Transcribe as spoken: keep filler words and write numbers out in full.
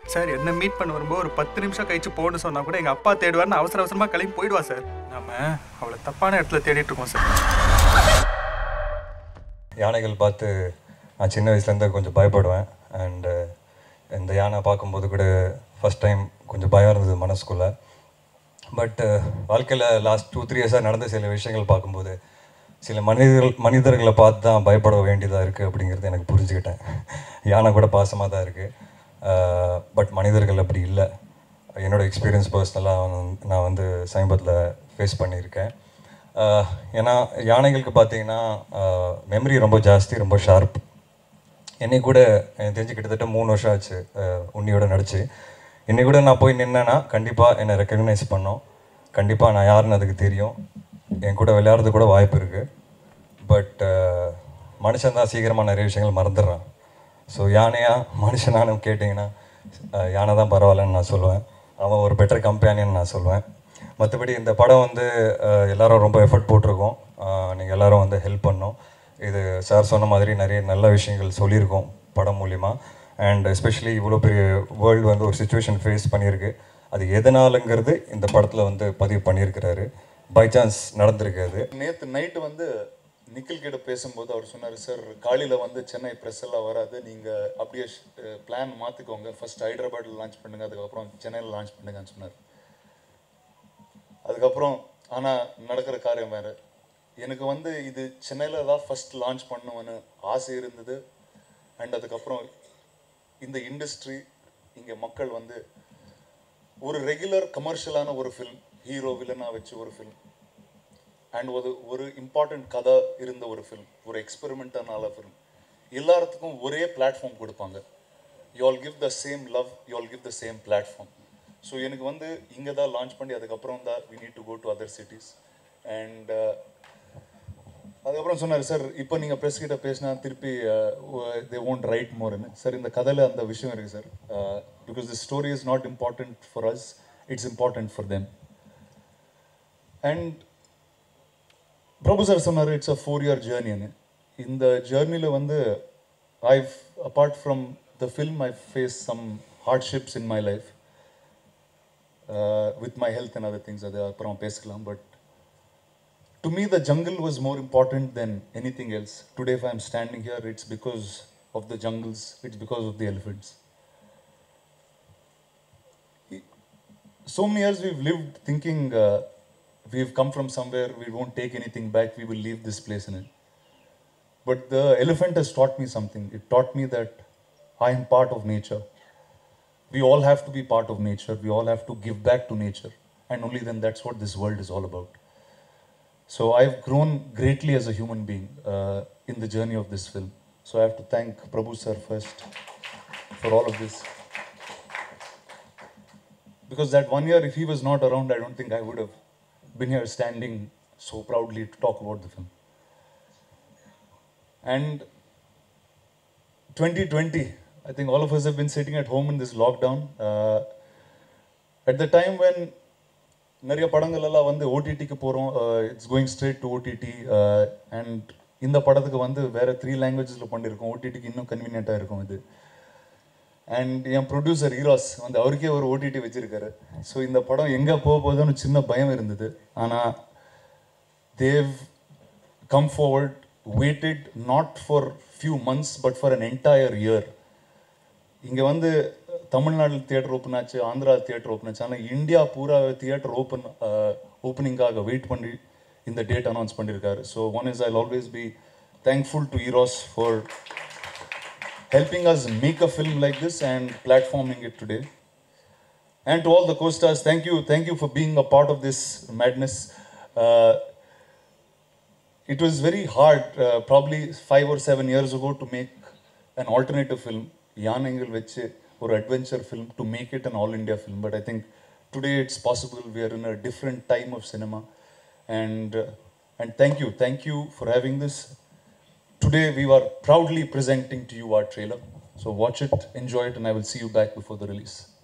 Sir என்ன meet பண்ண வரும்போது ஒரு பத்து நிமிஷம் கழிச்சு போகணும்னு சொன்னா கூட எங்கள் அப்பா தேடுவார்னு அவசர அவசரமாக கிளம்பி போயிடுவா சார். நம்ம அவளை தப்பான இடத்துல தேடிட்டு இருக்கோம் சார். யானைகள் பார்த்து நான் சின்ன வயசுலேருந்து கொஞ்சம் பயப்படுவேன். அண்டு இந்த யானை பார்க்கும்போது கூட ஃபஸ்ட் டைம் கொஞ்சம் பயம் இருந்தது மனசுக்குள்ளே. பட்டு வாழ்க்கையில் லாஸ்ட் டூ த்ரீ இயர்ஸாக நடந்த சில விஷயங்கள் பார்க்கும்போது சில மனிதர்கள் மனிதர்களை பார்த்து தான் பயப்பட வேண்டியதாக இருக்குது அப்படிங்கிறது எனக்கு புரிஞ்சுக்கிட்டேன். யானை கூட பாசமாக தான் இருக்குது, பட் மனிதர்கள் அப்படி இல்லை. என்னோடய எக்ஸ்பீரியன்ஸ் பர்சனலாக நான் வந்து சமீபத்தில் ஃபேஸ் பண்ணியிருக்கேன். ஏன்னா யானைகளுக்கு பார்த்தீங்கன்னா மெமரி ரொம்ப ஜாஸ்தி, ரொம்ப ஷார்ப். என்னை கூட எனக்கு தெரிஞ்சு கிட்டத்தட்ட மூணு வருஷம் ஆச்சு உன்னியோட நடிச்சு. என்னை கூட நான் போய் நின்னேன்னா கண்டிப்பாக என்னை ரெக்கக்னைஸ் பண்ணோம், கண்டிப்பாக நான் யாருன்னு அதுக்கு தெரியும், என் கூட விளையாடுறது கூட வாய்ப்பு இருக்குது. பட் மனுஷன் தான் சீக்கிரமாக நிறைய விஷயங்கள் மறந்துடுறான். ஸோ யானையா மனுஷனானு கேட்டிங்கன்னா யானை தான் பரவாயில்லன்னு நான் சொல்லுவேன். அவன் ஒரு பெட்டர் கம்பேனியன் நான் சொல்லுவேன். மற்றபடி இந்த படம் வந்து எல்லோரும் ரொம்ப எஃபர்ட் போட்டிருக்கோம். நீங்கள் எல்லோரும் வந்து ஹெல்ப் பண்ணோம். இது சார் சொன்ன மாதிரி நிறைய நல்ல விஷயங்கள் சொல்லியிருக்கோம் படம் மூலிமா. அண்ட் எஸ்பெஷலி இவ்வளோ பெரிய வேர்ல்டு வந்து ஒரு சுச்சுவேஷன் ஃபேஸ் பண்ணியிருக்கு. அது எதனாலுங்கிறது இந்த படத்தில் வந்து பதிவு பண்ணியிருக்கிறாரு. பை சான்ஸ் நடந்திருக்காது. நேற்று நைட்டு வந்து நிக்கில் கிட்ட பேசும்போது அவர் சொன்னார், சார் காலையில் வந்து சென்னை ப்ரெஸ் எல்லாம் வராது, நீங்கள் அப்படியே பிளான் மாற்றிக்கோங்க, ஃபஸ்ட் ஹைதராபாத்தில் லான்ச் பண்ணுங்கள், அதுக்கப்புறம் சென்னையில் லான்ச் பண்ணுங்கன்னு சொன்னார். அதுக்கப்புறம் ஆனால் நடக்கிற காரியம் வேறு. எனக்கு வந்து இது சென்னையில் தான் ஃபஸ்ட் லான்ச் பண்ணுவேன்னு ஆசை இருந்தது. அண்ட் அதுக்கப்புறம் இந்த இண்டஸ்ட்ரி இங்கே மக்கள் வந்து ஒரு ரெகுலர் கமர்ஷியலான ஒரு ஃபில்ம், ஹீரோ வில்லனாக வச்சு ஒரு ஃபில்ம், அண்ட் ஒரு ஒரு இம்பார்ட்டண்ட் கதை இருந்த ஒரு ஃபில்ம், ஒரு எக்ஸ்பெரிமெண்ட்டான ஃபில்ம், எல்லாத்துக்கும் ஒரே பிளாட்ஃபார்ம் கொடுப்பாங்க. You all give the same love, you all give the same platform. So எனக்கு வந்து இங்கே தான் லான்ச் பண்ணி அதுக்கப்புறம் தான் we need to go to other cities. And அதுக்கப்புறம் சொன்னார், சார் இப்போ நீங்கள் ப்ரெஸ் கிட்ட பேசினா திருப்பி தே ஓன்ட் ரைட் மோர்னு. சார் இந்த கதையில் அந்த விஷயம் இருக்குது sir, because the story is not important for us, it's important for them. And Prabhu sir சொன்னார், இட்ஸ் அ ஃபோர் இயர் ஜேர்னின்னு. இந்த ஜேர்னியில் வந்து I've apart from the film I face some hardships in my life with my health and other things, அது அப்புறம் பேசிக்கலாம். But to me the jungle was more important than anything else. Today if I am standing here, it's because of the jungles, it's because of the elephants. So many years we've lived thinking uh, we've come from somewhere, we won't take anything back, we will leave this place in it. But the elephant has taught me something. It taught me that I am part of nature. We all have to be part of nature, we all have to give back to nature, and only then that's what this world is all about. So I've grown greatly as a human being uh, in the journey of this film. So I have to thank Prabhu sir first for all of this. Because that one year, if he was not around, I don't think I would have been here standing so proudly to talk about the film. And twenty twenty, I think all of us have been sitting at home in this lockdown. Uh, at the time when நிறைய படங்கள் எல்லாம் வந்து ஓடிடிக்கு போகிறோம், it's going straight to OTT. And இந்த படத்துக்கு வந்து வேறு த்ரீ லாங்குவேஜஸில் பண்ணியிருக்கோம், ஓடிடிக்கு இன்னும் கன்வீனியண்ட்டாக இருக்கும் இது. அண்ட் என் ப்ரொடியூசர் ஈராஸ் வந்து அவருக்கே ஒரு ஓடிடி வச்சுருக்காரு. ஸோ இந்த படம் எங்கே போக போகுதுன்னு சின்ன பயம் இருந்தது. ஆனால் they come forward, waited not for few months but for an entire year. இங்கே வந்து தமிழ்நாட்டில் தியேட்டர் ஓப்பன் ஆச்சு, ஆந்திரா தியேட்டர் ஓப்பன் ஆச்சு, ஆனால் இந்தியா பூரா தியேட்டர் ஓப்பன் ஓப்பனிங்காக வெயிட் பண்ணி இந்த டேட் அனௌன்ஸ் பண்ணியிருக்காரு. So one is I always be thankful to Eros for helping us make a film like this and platforming it today. And to all the costars, thank you thank you for being a part of this madness. It was very hard, uh, probably five or seven years ago, to make an alternative film, யானைகள் வச்சு ஒரு adventure film, to make it an all India film. But I think today it's possible. We are in a different time of cinema, and uh, and thank you, thank you for having this. Today we are proudly presenting to you our trailer. So watch it, enjoy it, and I will see you back before the release.